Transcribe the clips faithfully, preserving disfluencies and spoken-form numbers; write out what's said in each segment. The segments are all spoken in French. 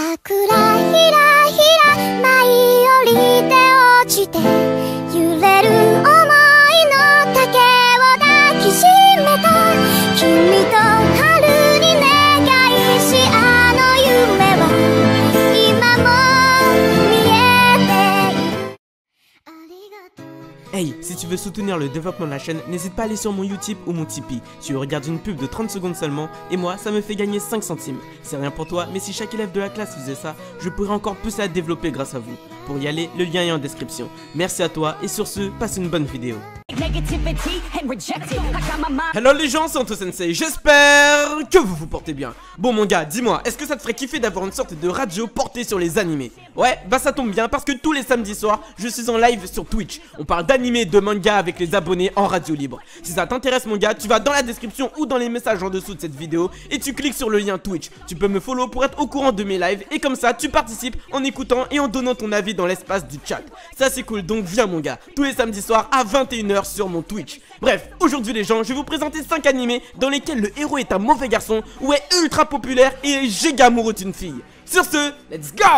桜ひらひら舞い降りて落ちて揺れる想いの竹を抱きしめた君と春に願いしあの夢は今も見えているありがとう。 Hey, si tu veux soutenir le développement de la chaîne, n'hésite pas à aller sur mon Utip ou mon Tipeee. Tu regardes une pub de trente secondes seulement et moi, ça me fait gagner cinq centimes. C'est rien pour toi, mais si chaque élève de la classe faisait ça, je pourrais encore plus la développer grâce à vous. Pour y aller, le lien est en description. Merci à toi et sur ce, passe une bonne vidéo. Hello les gens, c'est Anto Sensei, j'espère que vous vous portez bien. Bon mon gars, dis-moi, est-ce que ça te ferait kiffer d'avoir une sorte de radio portée sur les animés? Ouais, bah ça tombe bien parce que tous les samedis soirs, je suis en live sur Twitch. On parle d'animés, de manga avec les abonnés en radio libre. Si ça t'intéresse mon gars, tu vas dans la description ou dans les messages en dessous de cette vidéo et tu cliques sur le lien Twitch. Tu peux me follow pour être au courant de mes lives et comme ça tu participes en écoutant et en donnant ton avis dans l'espace du chat. Ça c'est cool, donc viens mon gars, tous les samedis soirs à vingt et une heures sur mon Twitch. Bref, aujourd'hui les gens, je vais vous présenter cinq animés dans lesquels le héros est un mauvais garçon ou est ultra populaire et est giga amoureux d'une fille. Sur ce, let's go!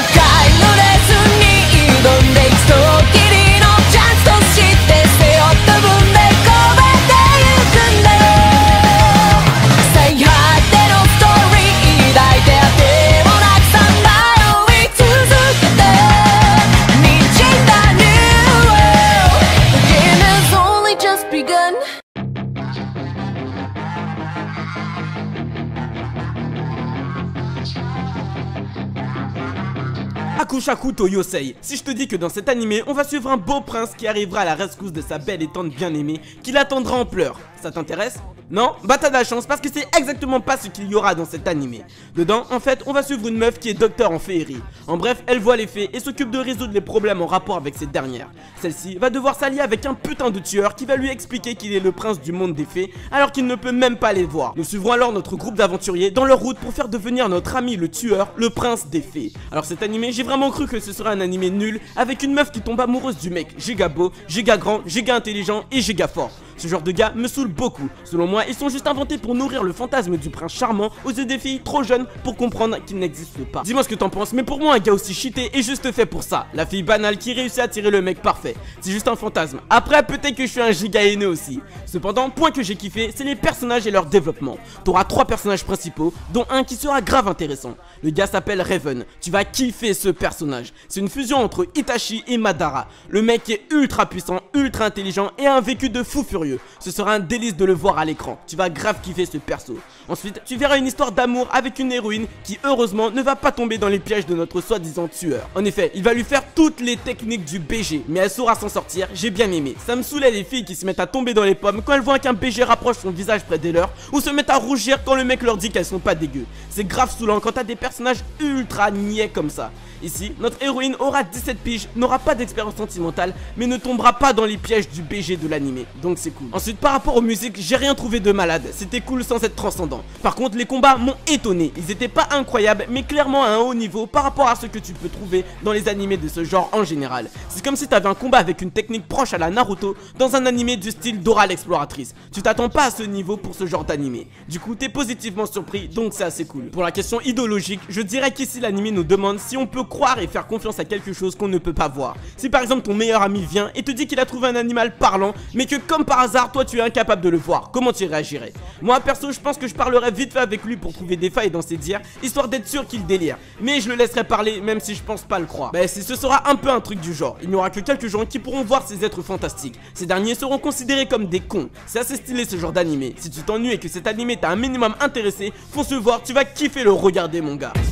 Hakushaku to Yosei. Si je te dis que dans cet animé, on va suivre un beau prince qui arrivera à la rescousse de sa belle et tante bien-aimée, qui l'attendra en pleurs. Ça t'intéresse? Non? Bah t'as de la chance parce que c'est exactement pas ce qu'il y aura dans cet animé. Dedans, en fait, on va suivre une meuf qui est docteur en féerie. En bref, elle voit les fées et s'occupe de résoudre les problèmes en rapport avec ces dernières. Celle-ci va devoir s'allier avec un putain de tueur qui va lui expliquer qu'il est le prince du monde des fées alors qu'il ne peut même pas les voir. Nous suivrons alors notre groupe d'aventuriers dans leur route pour faire devenir notre ami le tueur, le prince des fées. Alors cet animé, j'ai vraiment cru que ce serait un animé nul avec une meuf qui tombe amoureuse du mec giga beau, giga grand, giga intelligent et giga fort. Ce genre de gars me saoule beaucoup. Selon moi, ils sont juste inventés pour nourrir le fantasme du prince charmant aux yeux des filles trop jeunes pour comprendre qu'il n'existe pas. Dis-moi ce que t'en penses, mais pour moi, un gars aussi cheaté est juste fait pour ça. La fille banale qui réussit à tirer le mec parfait. C'est juste un fantasme. Après, peut-être que je suis un giga haineux aussi. Cependant, point que j'ai kiffé, c'est les personnages et leur développement. T'auras trois personnages principaux, dont un qui sera grave intéressant. Le gars s'appelle Raven. Tu vas kiffer ce personnage. C'est une fusion entre Itachi et Madara. Le mec est ultra puissant, ultra intelligent et a un vécu de fou furieux. Ce sera un délice de le voir à l'écran. Tu vas grave kiffer ce perso. Ensuite, tu verras une histoire d'amour avec une héroïne qui heureusement ne va pas tomber dans les pièges de notre soi-disant tueur. En effet, il va lui faire toutes les techniques du B G, mais elle saura s'en sortir. J'ai bien aimé. Ça me saoulait les filles qui se mettent à tomber dans les pommes quand elles voient qu'un B G rapproche son visage près des leurs ou se mettent à rougir quand le mec leur dit qu'elles sont pas dégueu. C'est grave saoulant quand t'as des personnages ultra niais comme ça. Ici, notre héroïne aura dix-sept piges, n'aura pas d'expérience sentimentale, mais ne tombera pas dans les pièges du B G de l'animé, donc c'est cool. Ensuite, par rapport aux musiques, j'ai rien trouvé de malade, c'était cool sans être transcendant. Par contre, les combats m'ont étonné, ils étaient pas incroyables, mais clairement à un haut niveau par rapport à ce que tu peux trouver dans les animés de ce genre en général. C'est comme si t'avais un combat avec une technique proche à la Naruto dans un animé du style Dora l'exploratrice. Tu t'attends pas à ce niveau pour ce genre d'animé. Du coup, t'es positivement surpris, donc c'est assez cool. Pour la question idéologique, je dirais qu'ici l'animé nous demande si on peut croire et faire confiance à quelque chose qu'on ne peut pas voir. Si par exemple ton meilleur ami vient et te dit qu'il a trouvé un animal parlant, mais que comme par hasard toi tu es incapable de le voir, comment tu réagirais? Moi perso je pense que je parlerais vite fait avec lui pour trouver des failles dans ses dires, histoire d'être sûr qu'il délire. Mais je le laisserai parler même si je pense pas le croire. Bah si ce sera un peu un truc du genre, il n'y aura que quelques gens qui pourront voir ces êtres fantastiques. Ces derniers seront considérés comme des cons. C'est assez stylé ce genre d'animé. Si tu t'ennuies et que cet animé t'a un minimum intéressé, fonce le voir, tu vas kiffer le regarder mon gars.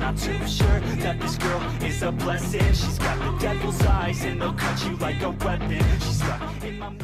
Is a blessing. She's got the devil's eyes and they'll cut you like a weapon. She's stuck in my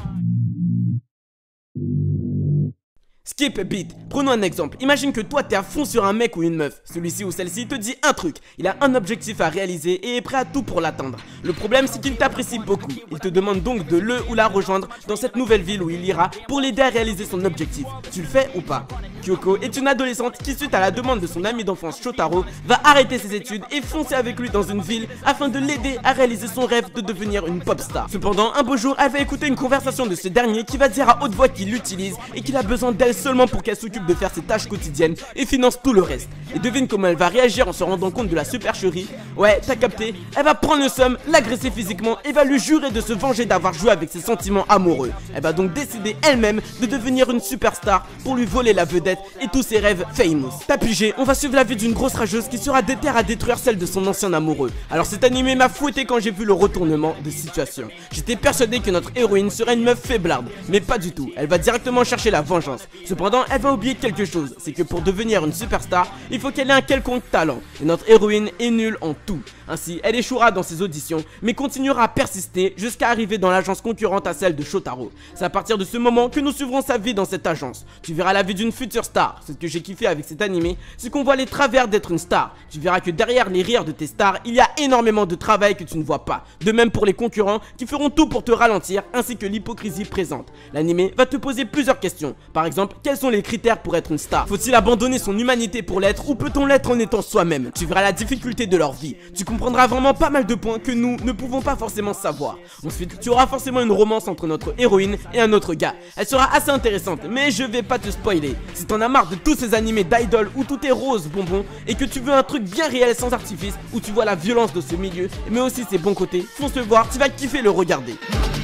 Skip beat. Prenons un exemple. Imagine que toi t'es à fond sur un mec ou une meuf. Celui-ci ou celle-ci te dit un truc. Il a un objectif à réaliser et est prêt à tout pour l'atteindre. Le problème c'est qu'il t'apprécie beaucoup. Il te demande donc de le ou la rejoindre dans cette nouvelle ville où il ira pour l'aider à réaliser son objectif. Tu le fais ou pas? Kyoko est une adolescente qui, suite à la demande de son ami d'enfance Shotaro, va arrêter ses études et foncer avec lui dans une ville afin de l'aider à réaliser son rêve de devenir une pop star. Cependant, un beau jour, elle va écouter une conversation de ce dernier qui va dire à haute voix qu'il l'utilise et qu'il a besoin d'elle seulement pour qu'elle s'occupe de faire ses tâches quotidiennes et finance tout le reste. Et devine comment elle va réagir en se rendant compte de la supercherie. Ouais, t'as capté, elle va prendre le seum, l'agresser physiquement et va lui jurer de se venger d'avoir joué avec ses sentiments amoureux. Elle va donc décider elle-même de devenir une superstar pour lui voler la vedette et tous ses rêves famous. T'as pigé, on va suivre la vie d'une grosse rageuse qui sera déterre à détruire celle de son ancien amoureux. Alors cet animé m'a fouetté quand j'ai vu le retournement de situation. J'étais persuadé que notre héroïne serait une meuf faiblarde, mais pas du tout, elle va directement chercher la vengeance. Cependant, elle va oublier quelque chose, c'est que pour devenir une superstar, il faut qu'elle ait un quelconque talent. Et notre héroïne est nulle en tout. Ainsi, elle échouera dans ses auditions, mais continuera à persister jusqu'à arriver dans l'agence concurrente à celle de Shotaro. C'est à partir de ce moment que nous suivrons sa vie dans cette agence. Tu verras la vie d'une future star. Ce que j'ai kiffé avec cet animé, c'est qu'on voit les travers d'être une star. Tu verras que derrière les rires de tes stars, il y a énormément de travail que tu ne vois pas. De même pour les concurrents qui feront tout pour te ralentir, ainsi que l'hypocrisie présente. L'animé va te poser plusieurs questions. Par exemple, quels sont les critères pour être une star? Faut-il abandonner son humanité pour l'être ou peut-on l'être en étant soi-même? Tu verras la difficulté de leur vie. Tu comprendras vraiment pas mal de points que nous ne pouvons pas forcément savoir. Ensuite, tu auras forcément une romance entre notre héroïne et un autre gars. Elle sera assez intéressante, mais je vais pas te spoiler. Si t'en as marre de tous ces animés d'idol où tout est rose bonbon et que tu veux un truc bien réel sans artifice, où tu vois la violence de ce milieu, mais aussi ses bons côtés, fonce le voir, tu vas kiffer le regarder.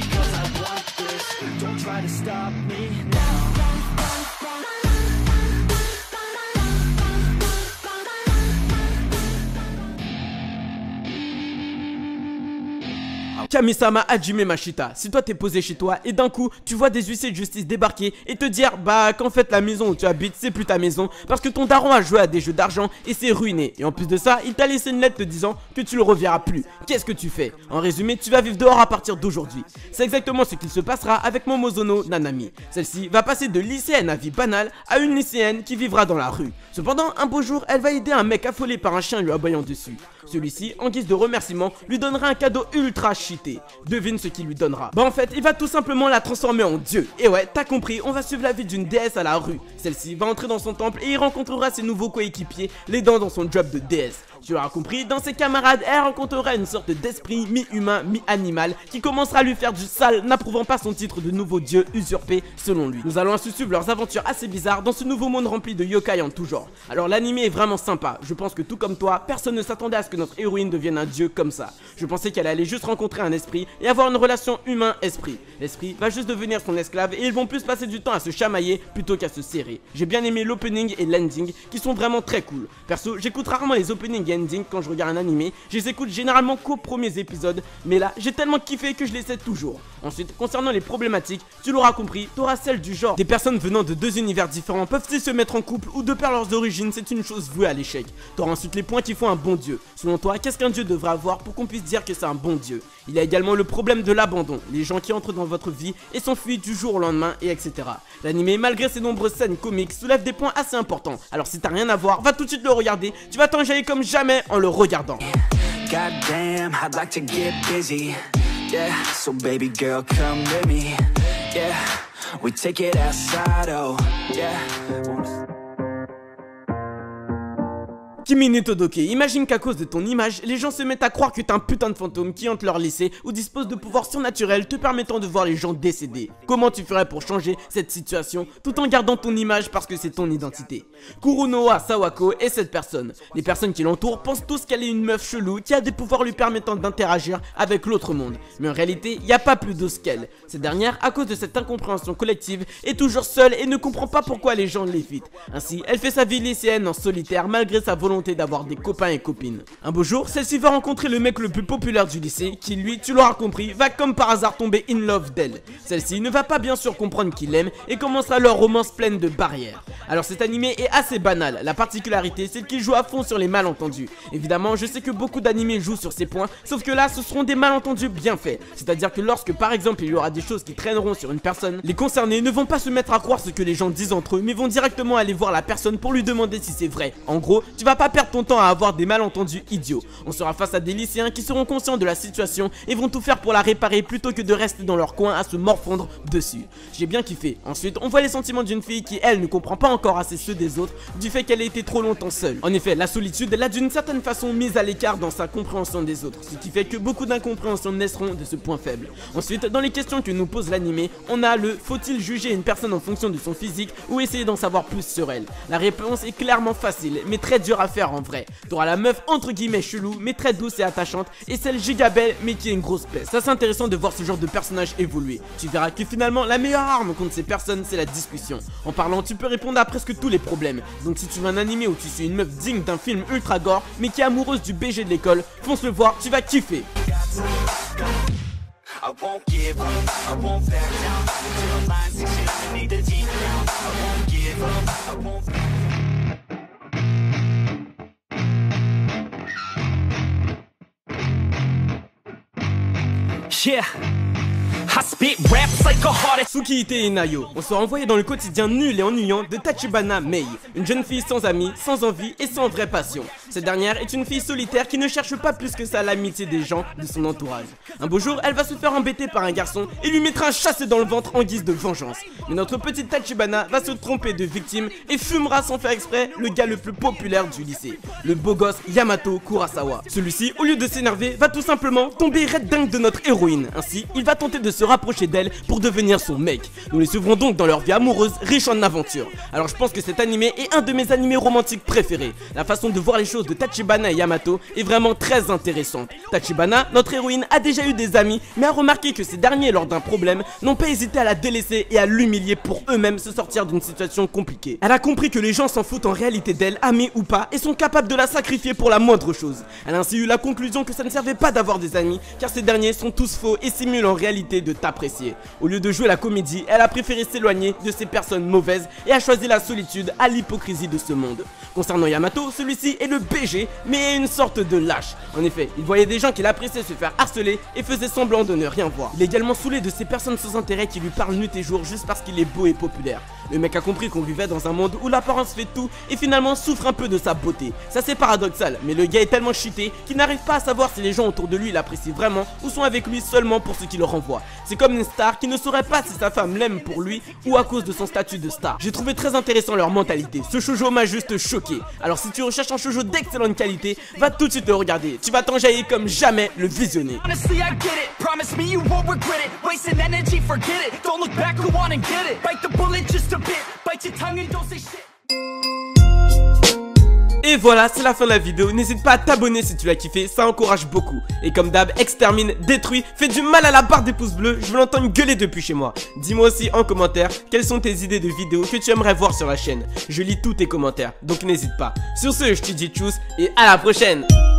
Kamisama Hajime Mashita, si toi t'es posé chez toi et d'un coup tu vois des huissiers de justice débarquer et te dire bah qu'en fait la maison où tu habites c'est plus ta maison parce que ton daron a joué à des jeux d'argent et c'est ruiné, et en plus de ça il t'a laissé une lettre te disant que tu le reverras plus, qu'est-ce que tu fais? En résumé, tu vas vivre dehors à partir d'aujourd'hui. C'est exactement ce qu'il se passera avec Momozono Nanami. Celle-ci va passer de lycéenne à vie banale à une lycéenne qui vivra dans la rue. Cependant, un beau jour, elle va aider un mec affolé par un chien lui aboyant dessus. Celui-ci, en guise de remerciement, lui donnera un cadeau ultra cheaté. Devine ce qu'il lui donnera. Bah en fait, il va tout simplement la transformer en dieu. Et ouais, t'as compris, on va suivre la vie d'une déesse à la rue. Celle-ci va entrer dans son temple et il rencontrera ses nouveaux coéquipiers, l'aidant dans son job de déesse. Tu l'auras compris, dans ses camarades, elle rencontrera une sorte d'esprit mi-humain, mi-animal qui commencera à lui faire du sale, n'approuvant pas son titre de nouveau dieu usurpé selon lui. Nous allons ainsi suivre leurs aventures assez bizarres dans ce nouveau monde rempli de yokai en tout genre. Alors l'anime est vraiment sympa, je pense que tout comme toi, personne ne s'attendait à ce que notre héroïne devienne un dieu comme ça. Je pensais qu'elle allait juste rencontrer un esprit et avoir une relation humain-esprit. L'esprit va juste devenir son esclave et ils vont plus passer du temps à se chamailler plutôt qu'à se serrer. J'ai bien aimé l'opening et l'ending qui sont vraiment très cool. Perso, j'écoute rarement les openings et endings quand je regarde un animé, je les écoute généralement qu'aux premiers épisodes, mais là j'ai tellement kiffé que je les sais toujours. Ensuite, concernant les problématiques, tu l'auras compris, t'auras celle du genre. Des personnes venant de deux univers différents peuvent-ils se mettre en couple ou de par leurs origines, c'est une chose vouée à l'échec. T'auras ensuite les points qui font un bon dieu. Selon toi, qu'est-ce qu'un dieu devrait avoir pour qu'on puisse dire que c'est un bon dieu? Il y a également le problème de l'abandon, les gens qui entrent dans votre vie et s'enfuient du jour au lendemain et et cetera. L'anime, malgré ses nombreuses scènes comiques, soulève des points assez importants. Alors si t'as rien à voir, va tout de suite le regarder, tu vas t'enjailler comme jamais en le regardant. God damn, I'd like to get busy. Yeah, so baby girl, come with me. Yeah, we take it outside, oh, yeah. Kimi no Todoke, imagine qu'à cause de ton image, les gens se mettent à croire que t'es un putain de fantôme qui hante leur lycée ou dispose de pouvoirs surnaturels te permettant de voir les gens décédés. Comment tu ferais pour changer cette situation tout en gardant ton image parce que c'est ton identité? Kurunoa Sawako est cette personne. Les personnes qui l'entourent pensent tous qu'elle est une meuf chelou qui a des pouvoirs lui permettant d'interagir avec l'autre monde. Mais en réalité, il n'y a pas plus douce qu'elle. Cette dernière, à cause de cette incompréhension collective, est toujours seule et ne comprend pas pourquoi les gens l'évitent. Ainsi, elle fait sa vie lycéenne en solitaire malgré sa volonté d'avoir des copains et copines. Un beau jour, celle-ci va rencontrer le mec le plus populaire du lycée qui lui, tu l'auras compris, va comme par hasard tomber in love d'elle. Celle-ci ne va pas bien sûr comprendre qu'il l'aime et commencera leur romance pleine de barrières. Alors cet animé est assez banal, la particularité c'est qu'il joue à fond sur les malentendus. Évidemment, je sais que beaucoup d'animés jouent sur ces points, sauf que là ce seront des malentendus bien faits. C'est-à-dire que lorsque par exemple il y aura des choses qui traîneront sur une personne, les concernés ne vont pas se mettre à croire ce que les gens disent entre eux, mais vont directement aller voir la personne pour lui demander si c'est vrai. En gros, tu vas pas perdre ton temps à avoir des malentendus idiots. On sera face à des lycéens qui seront conscients de la situation et vont tout faire pour la réparer plutôt que de rester dans leur coin à se morfondre dessus. J'ai bien kiffé. Ensuite, on voit les sentiments d'une fille qui, elle, ne comprend pas encore assez ceux des autres du fait qu'elle ait été trop longtemps seule. En effet, la solitude l'a d'une certaine façon mise à l'écart dans sa compréhension des autres, ce qui fait que beaucoup d'incompréhensions naîtront de ce point faible. Ensuite, dans les questions que nous pose l'animé, on a le faut-il juger une personne en fonction de son physique ou essayer d'en savoir plus sur elle. La réponse est clairement facile, mais très dure à faire en vrai. T'auras la meuf entre guillemets chelou, mais très douce et attachante, et celle giga belle, mais qui est une grosse peste. Ça c'est intéressant de voir ce genre de personnage évoluer. Tu verras que finalement, la meilleure arme contre ces personnes, c'est la discussion. En parlant, tu peux répondre à presque tous les problèmes. Donc si tu veux un animé où tu suis une meuf digne d'un film ultra gore, mais qui est amoureuse du B G de l'école, fonce le voir, tu vas kiffer. I won't give up, I won't back down until the lines exist, I need the deep down. I won't give up, I won't yeah. Tsukihite Inayo, on sera envoyé dans le quotidien nul et ennuyant de Tachibana Mei, une jeune fille sans amis, sans envie et sans vraie passion. Cette dernière est une fille solitaire qui ne cherche pas plus que ça l'amitié des gens de son entourage. Un beau jour, elle va se faire embêter par un garçon et lui mettra un chassé dans le ventre en guise de vengeance. Mais notre petite Tachibana va se tromper de victime et fumera sans faire exprès le gars le plus populaire du lycée, le beau gosse Yamato Kurosawa. Celui-ci, au lieu de s'énerver, va tout simplement tomber red dingue de notre héroïne. Ainsi, il va tenter de se rapprocher d'elle pour devenir son mec. Nous les suivrons donc dans leur vie amoureuse riche en aventures. Alors je pense que cet animé est un de mes animés romantiques préférés. La façon de voir les choses de Tachibana et Yamato est vraiment très intéressante. Tachibana, notre héroïne, a déjà eu des amis, mais a remarqué que ces derniers, lors d'un problème, n'ont pas hésité à la délaisser et à l'humilier pour eux-mêmes se sortir d'une situation compliquée. Elle a compris que les gens s'en foutent en réalité d'elle, amis ou pas, et sont capables de la sacrifier pour la moindre chose. Elle a ainsi eu la conclusion que ça ne servait pas d'avoir des amis, car ces derniers sont tous faux et simulent en réalité de t'apprécier. Au lieu de jouer la comédie, elle a préféré s'éloigner de ces personnes mauvaises et a choisi la solitude à l'hypocrisie de ce monde. Concernant Yamato, celui-ci est le B G, mais est une sorte de lâche. En effet, il voyait des gens qu'il appréciait se faire harceler et faisait semblant de ne rien voir. Il est également saoulé de ces personnes sans intérêt qui lui parlent nuit et jour juste parce qu'il est beau et populaire. Le mec a compris qu'on vivait dans un monde où l'apparence fait tout et finalement souffre un peu de sa beauté. Ça c'est paradoxal, mais le gars est tellement cheaté qu'il n'arrive pas à savoir si les gens autour de lui l'apprécient vraiment ou sont avec lui seulement pour ce qu'il leur envoie. C'est comme une star qui ne saurait pas si sa femme l'aime pour lui ou à cause de son statut de star. J'ai trouvé très intéressant leur mentalité. Ce shoujo m'a juste choqué. Alors si tu recherches un shoujo d'excellente qualité, va tout de suite le regarder. Tu vas t'enjailler comme jamais le visionner. Et voilà, c'est la fin de la vidéo. N'hésite pas à t'abonner si tu l'as kiffé, ça encourage beaucoup. Et comme d'hab, extermine, détruis, fais du mal à la barre des pouces bleus. Je veux l'entendre gueuler depuis chez moi. Dis-moi aussi en commentaire quelles sont tes idées de vidéos que tu aimerais voir sur la chaîne. Je lis tous tes commentaires, donc n'hésite pas. Sur ce, je te dis tchuss et à la prochaine.